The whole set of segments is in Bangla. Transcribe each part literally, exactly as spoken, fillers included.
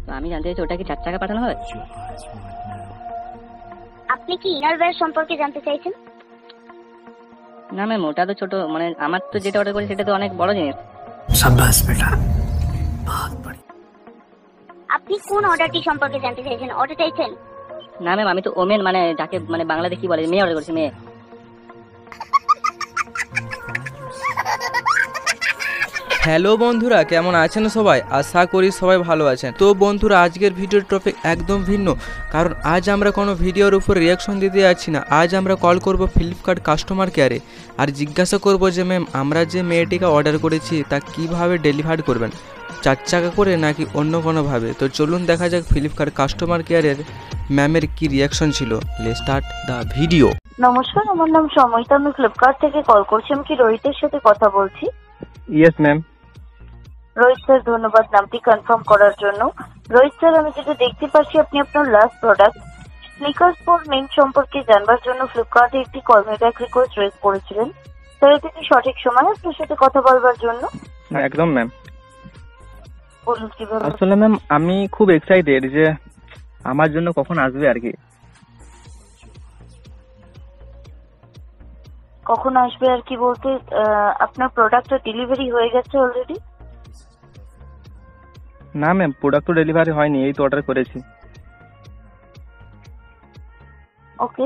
তো আমি জানতে চাইছি ওটা কি চার চাকা পাঠানো হবে? আপনি কি ইনারওয়্যার সম্পর্কে জানতে চাইছেন? না ম্যাম, ওটা তো ছোট, মানে আমার তো যেটা অর্ডার করি সেটা তো অনেক বড় জিনিস। शाबाश बेटा, बहुत बढ़िया। আপনি কোন অর্ডারটি সম্পর্কে জানতে চাইছেন? অর্ডার চাইছেন? না ম্যাম, আমি তো ওমেন, মানে যাকে মানে বাংলাতে কি বলে, মেয়ে অর্ডার করছি, মেয়ে। হ্যালো বন্ধুরা, কেমন আছেন সবাই? আশা করি সবাই ভালো আছেন। তো বন্ধুরা, আজকের ভিডিওর টপিক একদম ভিন্ন, কারণ আজ আমরা কোনো ভিডিওর উপর রিয়াকশন দিতে যাচ্ছি না। আজ আমরা কল করব ফ্লিপকার্ট কাস্টমার কেয়ারে আর জিজ্ঞাসা করব যে ম্যাম, আমরা যে মেয়েটিকে অর্ডার করেছি তা কিভাবে ডেলিভারি করবেন, চার চাকা করে নাকি অন্য কোনোভাবে। তো চলুন দেখা যাক ফ্লিপকার্ট কাস্টমার কেয়ারের ম্যামের কি রিয়াকশন ছিল। Let's start the video. নমস্কার, আমার নাম সময়িতা, আমি ফ্লিপকার্ট থেকে কল করছি। আমি কি রোহিতের সাথে কথা বলছি? Yes ma'am. রোহিত স্যার, ধন্যবাদ নামটি কনফার্ম করার জন্য। রোহিত স্যার, আমি যেটা দেখতে পাচ্ছি আপনি আপনার last product sneakers for men সম্পর্কে জানবার জন্য ফ্লিপকার্টে একটি call me back request raise করেছিলেন। স্যার, এটা কি সঠিক সময় আপনার সাথে কথা বলবার জন্য? একদম ম্যাম। বলুন কিভাবে। আসলে ম্যাম, আমি খুব এক্সাইটেড যে আমার জন্য কখন আসবে আর কি। কখন আসবে আর কি বলতে, আহ, আপনার প্রোডাক্টটা ডেলিভারি হয়ে গেছে অলরেডি? না ম্যাম, প্রোডাক্ট তো ডেলিভারি হয়নি, এই তো অর্ডার করেছি। ওকে,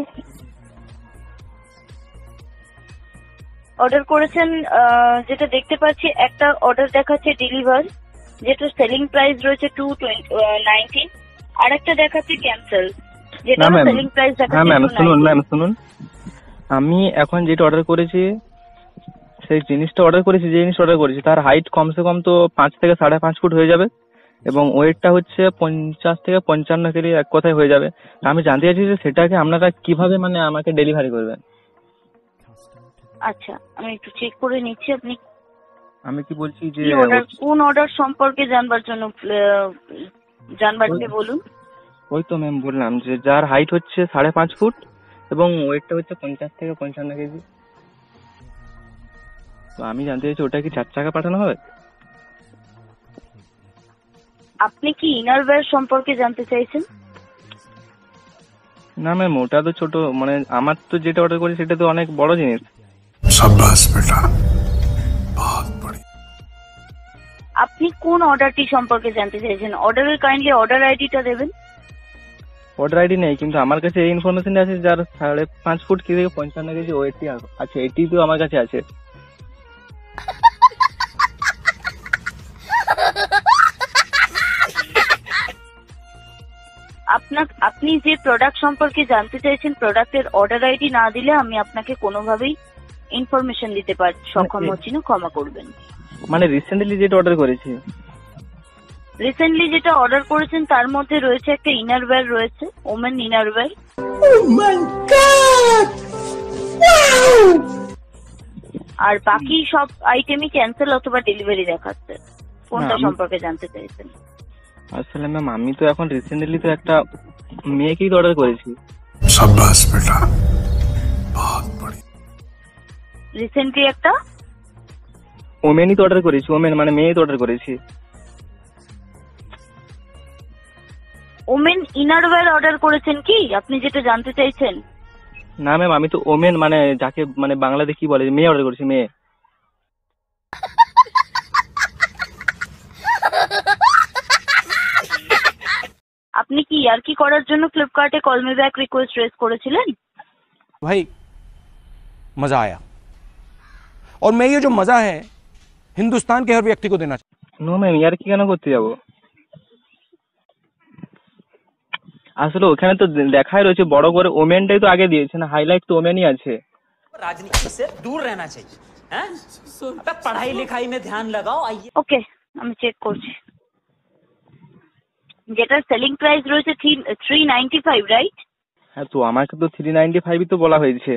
অর্ডার করেছেন। আহ, যেটা দেখতে পাচ্ছি একটা অর্ডার দেখাচ্ছে ডেলিভার, যেটা সেলিং প্রাইস রয়েছে টু নাইনটিন, আর একটা দেখাচ্ছে ক্যান্সেল, যেটা না ম্যাম, সেলিং প্রাইস হ্যাঁ দেখাচ্ছে ম্যাম টু শুনুন, নাইনটিন। ম্যাম শুনুন, আমি এখন যেটা অর্ডার করেছি সেই জিনিসটা অর্ডার করেছি, যে জিনিস অর্ডার করেছি তার হাইট কমসে কম তো পাঁচ থেকে সাড়ে পাঁচ ফুট হয়ে যাবে, এবং ওয়েটটা হচ্ছে পঞ্চাশ থেকে পঞ্চান্ন কেজি এক কথায় হয়ে যাবে। আমি জানতে চাইছি যে সেটাকে আপনারা কিভাবে মানে আমাকে ডেলিভারি করবেন। আচ্ছা, আমি একটু চেক করে নিচ্ছি। আপনি আমি কি বলছি যে কি অর্ডার, কোন অর্ডার সম্পর্কে জানবার জন্য আহ, জানবার চেয়ে বলুন। ওই তো ম্যাম বললাম যে যার হাইট হচ্ছে সাড়ে পাঁচ ফুট এবং ওয়েটটা হচ্ছে পঞ্চাশ থেকে পঞ্চান্ন কেজি। তো আমি জানতে চাইছি ওটা কি চার চাকা পাঠানো হবে? আপনি কি ইনারওয়্যার সম্পর্কে জানতে চাইছেন? না ম্যাম, ওটা তো ছোট, মানে আমার তো যেটা অর্ডার করি সেটা তো অনেক বড় জিনিস। शाबाश बेटा, बहुत बढ़िया। আপনি কোন অর্ডারটি সম্পর্কে জানতে চাইছেন? অর্ডারের কাইন্ডলি অর্ডার আইডিটা দেবেন। অর্ডার আইডি নেই, কিন্তু আমার কাছে এই ইনফরমেশন আছে যার সাড়ে পাঁচ ফুট কি থেকে পঞ্চান্ন কেজি ওয়েটটি আছে, এটি তো আমার কাছে আছে। আপনার আপনি যে প্রোডাক্ট সম্পর্কে জানতে চাইছেন, প্রোডাক্টের অর্ডার আইডি না দিলে আমি আপনাকে কোনোভাবেই ইনফরমেশন দিতে পার সক্ষম হচ্ছি না, ক্ষমা করবেন। মানে রিসেন্টলি যেটা অর্ডার করেছি। রিসেন্টলি যেটা অর্ডার করেছেন তার মধ্যে রয়েছে একটা ইনারওয়্যার, রয়েছে ওমেন ইনারওয়্যার। আর বাকি সব আইটেমই ক্যান্সেল অথবা ডেলিভারি দেখাচ্ছে। কোনটা সম্পর্কে জানতে চাইছেন? আসলে ম্যাম, আমি তো এখন রিসেন্টলি তো একটা মেয়েকেই তো অর্ডার করেছি। शाबाश बेटा, बहुत बढ़िया। রিসেন্টলি একটা ওমেনই তো অর্ডার করেছি, ওমেন মানে মেয়ে তো অর্ডার করেছি। ওমেন ইনারওয়্যার অর্ডার করেছেন কি আপনি যেটা জানতে চাইছেন? না ম্যাম, আমি তো ওমেন মানে যাকে মানে বাংলাতে কি বলে, মেয়ে অর্ডার করেছি, মেয়ে। আপনি কি আর কি করার জন্য ফ্লিপকার্টে call me back request raise করেছিলেন? भाई मजा आया, और मैं ये जो मजा है हिंदुस्तान के हर व्यक्ति को देना चाहता हूं। নো ম্যাম, ইয়ার কি কেন করতে যাবো? আসলে ওখানে তো দেখাই রয়েছে বড় করে ওমেনটাই তো আগে দিয়েছে না, হাইলাইট তো ওমেনই আছে। राजनीति से दूर रहना चाहिए, हैं? अबे पढ़ाई लिखाई में ध्यान लगाओ। आइए ওকে, আমি চেক করছি। যেটা সেলিং প্রাইস রয়েছে থ্রি নাইনটি ফাইভ, রাইট? হ্যাঁ, তো আমাকে তো থ্রি নাইনটি ফাইভই তো বলা হয়েছে।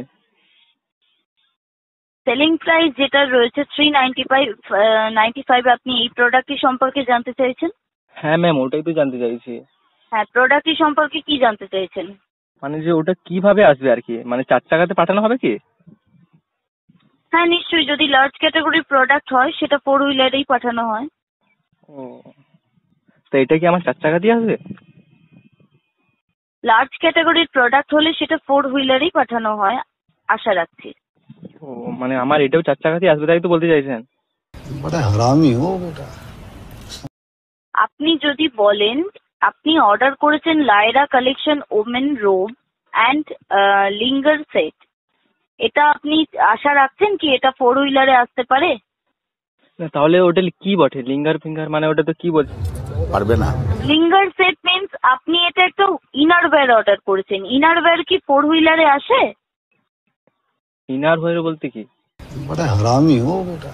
সেলিং প্রাইস যেটা রয়েছে three ninety five ninety five, আপনি এই প্রোডাক্টটি সম্পর্কে জানতে চাইছেন? হ্যাঁ ম্যাম, ওটাই তো জানতে চাইছি। হ্যাঁ, প্রোডাক্টটি সম্পর্কে কি জানতে চাইছেন? মানে যে ওটা কিভাবে আসবে আর কি, মানে চার চাকাতে পাঠানো হবে কি? হ্যাঁ নিশ্চয়ই, যদি লার্জ ক্যাটাগরির প্রোডাক্ট হয় সেটা ফোর হুইলারেই পাঠানো হয়। ও, তো এটা কি আমার চার চাকা দিয়ে আসবে? লার্জ ক্যাটাগরির প্রোডাক্ট হলে সেটা ফোর হুইলারই পাঠানো হয়, আশা রাখছি। ও মানে আমার এটাও চার চাকা দিয়ে আসবে তাই তো বলতে চাইছেন? बड़ा हरामी हो बेटा। আপনি যদি বলেন আপনি অর্ডার করেছেন Lyra collection women robe and lingerie set, এটা আপনি আশা রাখছেন কি এটা ফোর হুইলারে আসতে পারে? না তাহলে ওটা কি বটে লিঙ্গার ফিঙ্গার, মানে ওটা তো কি বলছে? পারবে না। লিঙ্গার সেট মিন্স আপনি এটা একটা ইনার ওয়্যার অর্ডার করেছেন। ইনার ওয়্যার কি ফোর হুইলারে আসে? ইনার হয়ে বলতে কি? बड़ा हरामी हो बेटा।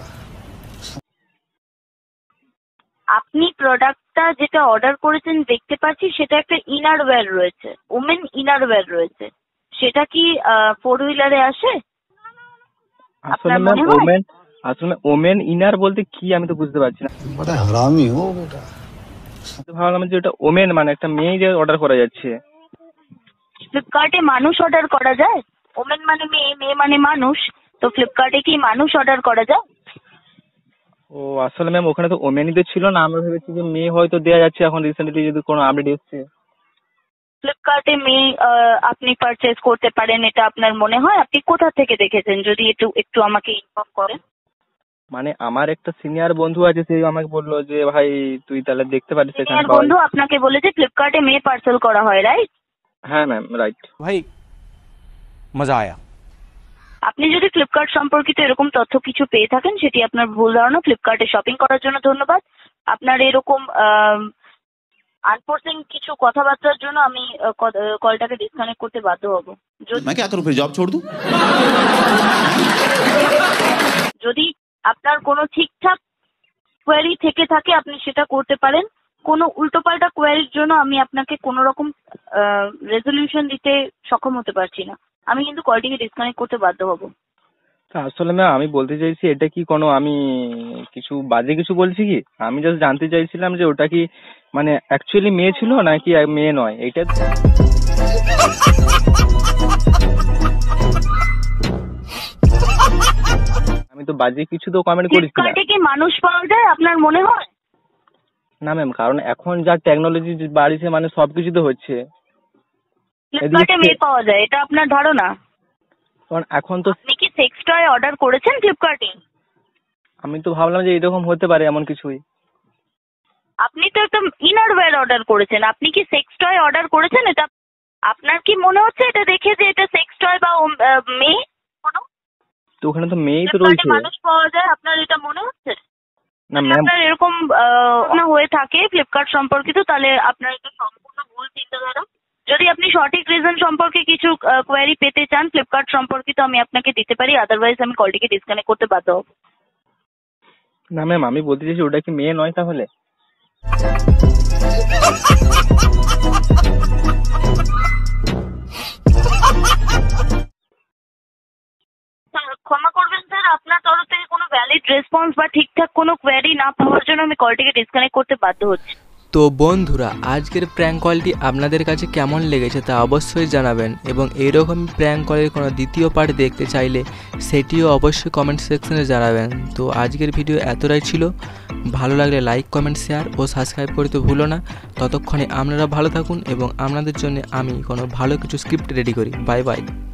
আপনি প্রোডাক্টটা যেটা অর্ডার করেছেন দেখতে পাচ্ছি সেটা একটা ইনার ওয়্যার রয়েছে, ওমেন ইনার ওয়্যার রয়েছে, সেটা কি ফোর হুইলারে আসে? আসলে আপনার ম্যাম মনে হয়? ওমেন আসলে ওমেন ইনার বলতে কি আমি তো বুঝতে পারছি না। बड़ा हरामी हो बेटा। তো ভাবলাম যে ওটা ওমেন মানে একটা মেয়ে যে অর্ডার করা যাচ্ছে। ফ্লিপকার্টে মানুষ অর্ডার করা যায়? ওমেন মানে মেয়ে, মেয়ে মানে মানুষ, তো ফ্লিপকার্টে কি মানুষ অর্ডার করা যায়? ও আসলে ম্যাম ওখানে তো ওমেনই তো ছিল না, আমরা ভেবেছি যে মেয়ে হয়তো দেওয়া যাচ্ছে এখন রিসেন্টলি যদি কোনো আপডেট এসছে। ফ্লিপকার্টে মেয়ে আহ, আপনি পারচেজ করতে পারেন এটা আপনার মনে হয়? আপনি কোথা থেকে দেখেছেন যদি একটু একটু আমাকে ইনফর্ম করেন। মানে আমার একটা সিনিয়র বন্ধু আছে, সে আমাকে বললো যে ভাই তুই তাহলে দেখতে পারিস এখানে সিনিয়র পাওয়া বন্ধু যায়। আপনাকে বলেছে ফ্লিপকার্টে মেয়ে পার্সেল করা হয়, রাইট? হ্যাঁ ম্যাম রাইট। भाई मजा आया। আপনি যদি ফ্লিপকার্ট সম্পর্কিত এরকম তথ্য কিছু পেয়ে থাকেন সেটি আপনার ভুল ধারণা। ফ্লিপকার্টে শপিং করার জন্য ধন্যবাদ। আপনার এরকম আনফোর্সিং কিছু কথাবার্তার জন্য আমি আহ, ক- আহ, কলটাকে ডিসকানেক্ট করতে বাধ্য হব। যদি मैं क्या करूं फिर, जॉब छोड़ दूं? যদি আপনার কোনো ঠিকঠাক কোয়ারি থেকে থাকে আপনি সেটা করতে পারেন। কোনো উল্টোপাল্টা কোয়ারির জন্য আমি আপনাকে কোনো রকম রেজলিউশন দিতে সক্ষম হতে পারছি না। আমি কিন্তু কলটিকে ডিসকানেক্ট করতে বাধ্য হব। তা আসলে ম্যাম আমি বলতে চাইছি এটা কি কোনো আমি কিছু বাজে কিছু বলছি কি? আমি জাস্ট জানতে চাইছিলাম যে ওটা কি মানে অ্যাকচুয়ালি মেয়ে ছিল নাকি মেয়ে নয়, এটা আমি তো বাজে কিছু তো কমেন্ট করিস না। ফ্লিপকার্টে কি মানুষ পাওয়া যায় আপনার মনে হয়? না ম্যাম, কারণ এখন যা টেকনোলজি বাড়িছে মানে সবকিছু তো হচ্ছে। ফ্লিপকার্টে মেয়ে পাওয়া যায় এটা আপনার ধারণা? কারণ এখন তো আপনি কি সেক্স টয় অর্ডার করেছেন ফ্লিপকার্টে? আমি তো ভাবলাম যে এরকম হতে পারে এমন কিছুই। আপনি তো একটা ইনার ওয়্যার অর্ডার করেছেন, আপনি কি সেক্স টয় অর্ডার করেছেন? এটা আপনার কি মনে হচ্ছে এটা দেখে যে এটা সেক্স টয় বা ও- আহ, মেয়ে কোনো? তো ওখানে তো মেয়েই তো ফ্লিপকার্টে রয়েছে। মানুষ পাওয়া যায় আপনার এটা মনে হচ্ছে? না যদি ম্যাম, আপনার এরকম আহ, না হয়ে থাকে ফ্লিপকার্ট সম্পর্কিত তাহলে আপনার এটা সম্পূর্ণ ভুল চিন্তাধারা। যদি আপনি সঠিক রিজন সম্পর্কে কিছু কোয়ারি পেতে চান ফ্লিপকার্ট সম্পর্কিত আমি আপনাকে দিতে পারি, আদারওয়াইজ আমি কলটিকে ডিসকানেক্ট করতে বাধ্য হব। না ম্যাম আমি বলতে চাইছি ওটা কি মেয়ে নয় তাহলে? স্যার, ক্ষমা করবেন স্যার, আপনার তরফ থেকে কোনো ভ্যালিড রেসপন্স বা ঠিকঠাক কোনো কোয়ারি না পাওয়ার জন্য আমি কলটিকে ডিসকানেক্ট করতে বাধ্য হচ্ছি। তো বন্ধুরা আজকের প্র্যাঙ্ক কলটি আপনাদের কাছে কেমন লেগেছে তা অবশ্যই জানাবেন, এবং এইরকম প্র্যাঙ্ক কলের কোনো দ্বিতীয় পার্ট দেখতে চাইলে সেটিও অবশ্যই কমেন্ট সেকশনে জানাবেন। তো আজকের ভিডিও এতটাই ছিল, ভালো লাগলে লাইক কমেন্ট শেয়ার ও সাবস্ক্রাইব করতে ভুলো না। ততক্ষণে আপনারা ভালো থাকুন এবং আপনাদের জন্য আমি কোনো ভালো কিছু স্ক্রিপ্ট রেডি করি। Bye by.